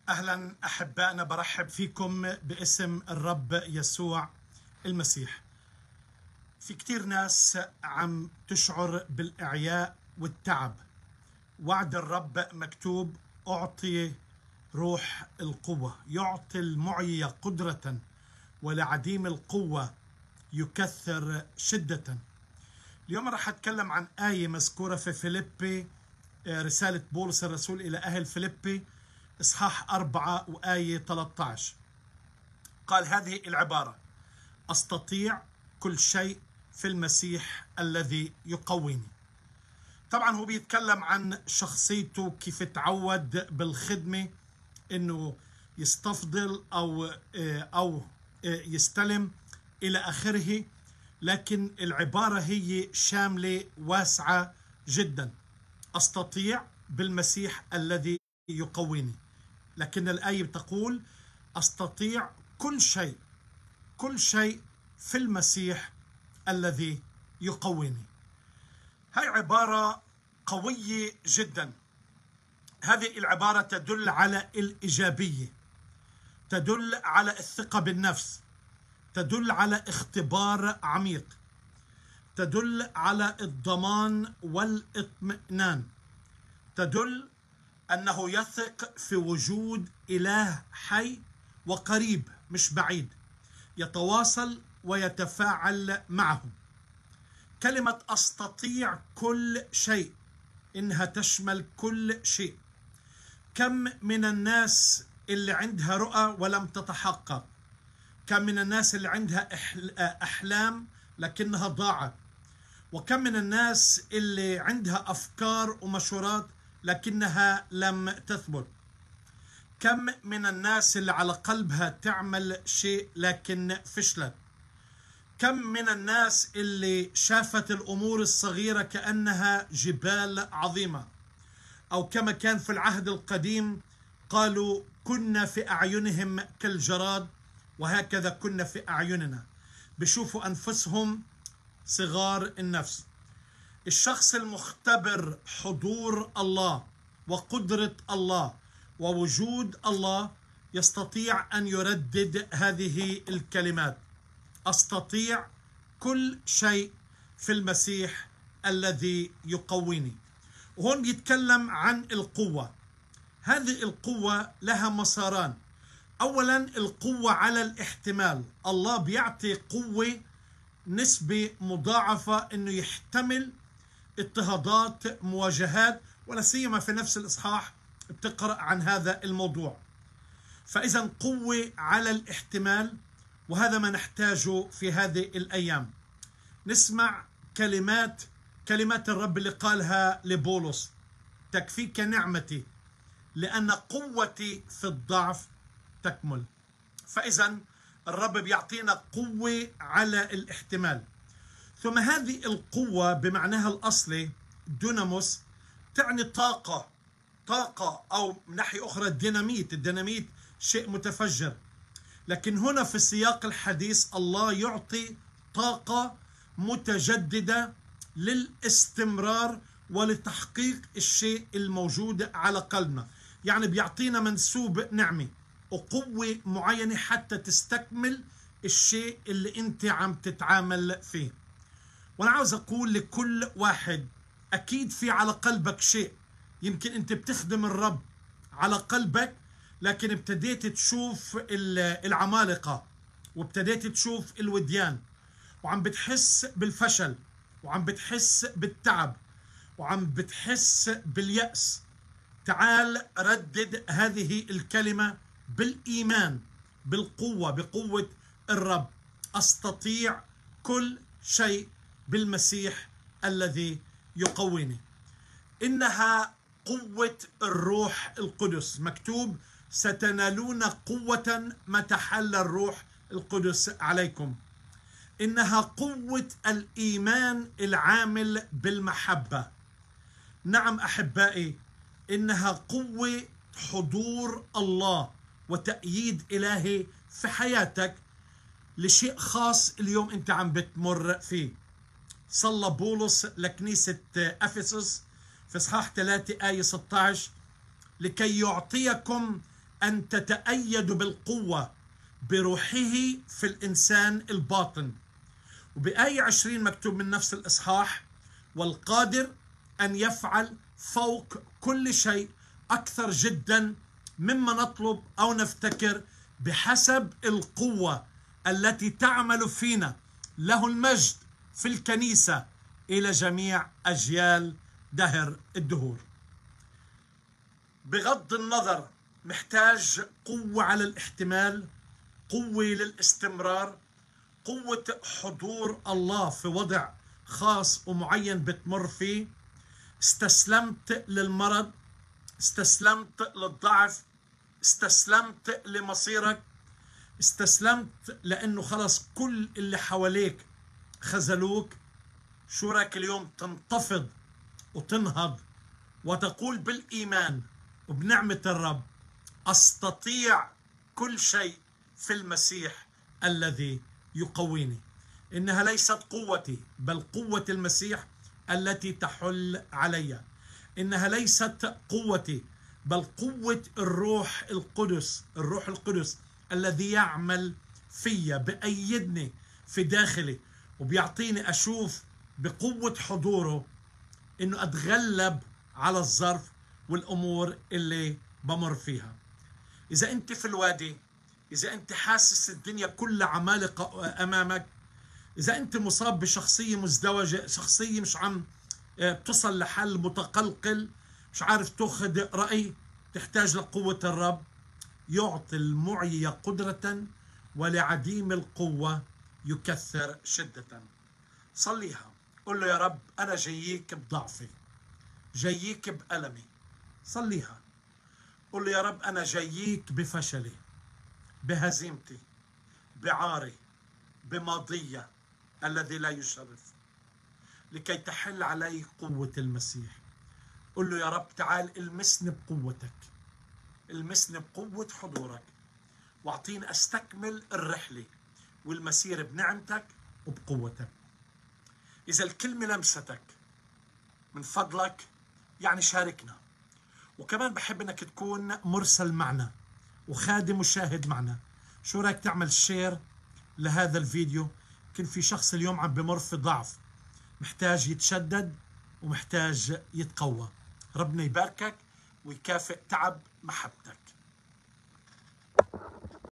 أهلا أحبائنا، برحب فيكم باسم الرب يسوع المسيح. في كتير ناس عم تشعر بالإعياء والتعب. وعد الرب مكتوب: أعطي روح القوة، يعطي المعي قدرة ولعديم القوة يكثر شدة. اليوم راح أتكلم عن آية مذكورة في فيليبي، رسالة بولس الرسول إلى أهل فيليبي إصحاح 4 وآية 13. قال هذه العبارة: أستطيع كل شيء في المسيح الذي يقويني. طبعا هو بيتكلم عن شخصيته، كيف تعود بالخدمة إنه يستفضل أو يستلم إلى آخره، لكن العبارة هي شاملة واسعة جدا. أستطيع بالمسيح الذي يقويني، لكن الآية تقول: أستطيع كل شيء في المسيح الذي يقويني. هاي عبارة قوية جدا. هذه العبارة تدل على الإيجابية، تدل على الثقة بالنفس، تدل على اختبار عميق، تدل على الضمان والاطمئنان، تدل أنه يثق في وجود إله حي وقريب مش بعيد، يتواصل ويتفاعل معه. كلمة أستطيع كل شيء إنها تشمل كل شيء. كم من الناس اللي عندها رؤى ولم تتحقق، كم من الناس اللي عندها أحلام لكنها ضاعت، وكم من الناس اللي عندها أفكار ومشورات لكنها لم تثبت. كم من الناس اللي على قلبها تعمل شيء لكن فشلت. كم من الناس اللي شافت الأمور الصغيرة كأنها جبال عظيمة، أو كما كان في العهد القديم قالوا: كنا في أعينهم كالجراد وهكذا كنا في أعيننا. بشوفوا أنفسهم صغار النفس. الشخص المختبر حضور الله وقدرة الله ووجود الله يستطيع أن يردد هذه الكلمات: أستطيع كل شيء في المسيح الذي يقويني. وهون بيتكلم عن القوة. هذه القوة لها مساران. أولا، القوة على الاحتمال. الله بيعطي قوة نسبة مضاعفة إنه يحتمل اضطهادات، مواجهات، ولا سيما في نفس الإصحاح بتقرأ عن هذا الموضوع. فإذا قوة على الاحتمال، وهذا ما نحتاجه في هذه الأيام. نسمع كلمات الرب اللي قالها لبولس: تكفيك نعمتي لأن قوتي في الضعف تكمل. فإذا الرب بيعطينا قوة على الاحتمال. ثم هذه القوة بمعناها الأصلي ديناموس، تعني طاقة، أو من ناحية أخرى الديناميت شيء متفجر. لكن هنا في سياق الحديث الله يعطي طاقة متجددة للاستمرار ولتحقيق الشيء الموجود على قلبنا. يعني بيعطينا منسوب نعمة وقوة معينة حتى تستكمل الشيء اللي انت عم تتعامل فيه. وانا عاوز اقول لكل واحد: اكيد في على قلبك شيء. يمكن انت بتخدم الرب على قلبك، لكن ابتديت تشوف العمالقة، وابتديت تشوف الوديان، وعم بتحس بالفشل، وعم بتحس بالتعب، وعم بتحس باليأس. تعال ردد هذه الكلمة بالإيمان، بقوة الرب: أستطيع كل شيء بالمسيح الذي يقويني. إنها قوة الروح القدس. مكتوب: ستنالون قوة متى حل الروح القدس عليكم. إنها قوة الإيمان العامل بالمحبة. نعم أحبائي، إنها قوة حضور الله وتأييد إلهي في حياتك لشيء خاص اليوم أنت عم بتمر فيه. صلى بولس لكنيسة أفسس في إصحاح 3 آية 16: لكي يعطيكم أن تتأيدوا بالقوة بروحه في الإنسان الباطن. وبآية 20 مكتوب من نفس الإصحاح: والقادر أن يفعل فوق كل شيء أكثر جدا مما نطلب أو نفتكر بحسب القوة التي تعمل فينا. له المجد في الكنيسة إلى جميع أجيال دهر الدهور. بغض النظر محتاج قوة على الاحتمال، قوة للاستمرار، قوة حضور الله في وضع خاص ومعين بتمر فيه. استسلمت للمرض، استسلمت للضعف، استسلمت لمصيرك، استسلمت لأنه خلص كل اللي حواليك خذلوك. شو رايك اليوم تنتفض وتنهض وتقول بالإيمان وبنعمة الرب: أستطيع كل شيء في المسيح الذي يقويني. إنها ليست قوتي بل قوة المسيح التي تحل علي. إنها ليست قوتي بل قوة الروح القدس، الروح القدس الذي يعمل فيا، بأيدني في داخلي وبيعطيني أشوف بقوة حضوره إنه أتغلب على الظرف والأمور اللي بمر فيها. إذا أنت في الوادي، إذا أنت حاسس الدنيا كلها عمالقة أمامك، إذا أنت مصاب بشخصية مزدوجة، شخصية مش عم تصل لحل، متقلقل، مش عارف تأخذ رأي، تحتاج لقوة الرب. يعطي المعي قدرة ولعديم القوة يكثر شدة. صليها، قل له: يا رب أنا جاييك بضعفي، جاييك بألمي. صليها، قل له: يا رب أنا جاييك بفشلي، بهزيمتي، بعاري، بماضية الذي لا يشرف، لكي تحل علي قوة المسيح. قل له: يا رب تعال المسني بقوتك، المسني بقوة حضورك، واعطيني استكمل الرحلة والمسير بنعمتك وبقوتك. إذا الكلمة لمستك من فضلك يعني شاركنا. وكمان بحب انك تكون مرسل معنا وخادم وشاهد معنا. شو رايك تعمل شير لهذا الفيديو؟ كان في شخص اليوم عم بمر في ضعف، محتاج يتشدد ومحتاج يتقوى. ربنا يباركك ويكافئ تعب محبتك.